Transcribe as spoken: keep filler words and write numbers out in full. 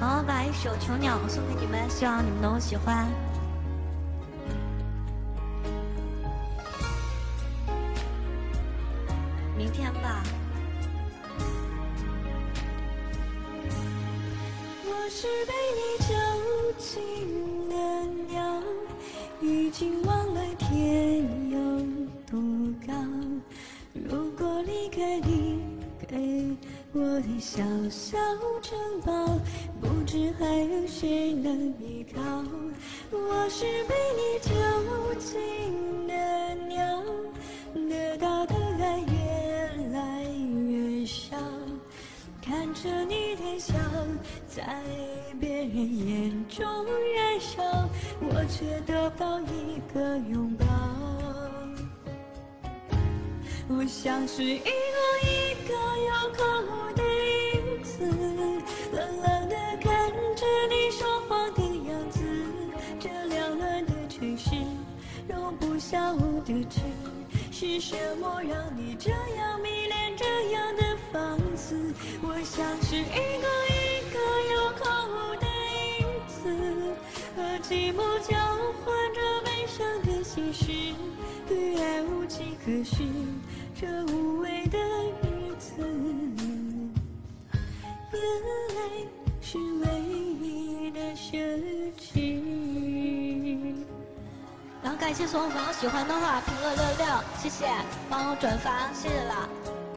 然后把一首《囚鸟》送给你们，希望你们能喜欢。明天吧。 我是被你囚禁的鸟，已经忘了天有多高。如果离开你给我的小小城堡，不知还有谁能依靠。我是被你囚禁的鸟，得到的爱越来越少，看着你的笑在别人眼中燃烧，我却得不到一个拥抱。我像是一个一个要靠的影子，冷冷地看着你说谎的样子。这缭乱的城市容不下我的痴，是什么让你这样迷恋这样的放肆？我像是一个一个要靠的影子，和寂寞交换着悲伤的心事，对爱无计可施，这无味的日子，眼泪是唯一的奢侈。 然后感谢所有朋友喜欢的话评论六六，谢谢，帮我转发，谢谢了。